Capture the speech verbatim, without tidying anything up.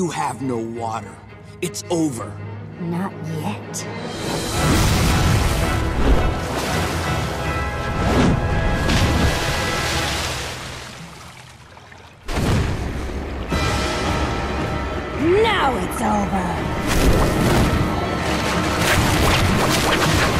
You have no water. It's over. Not yet. Now it's over!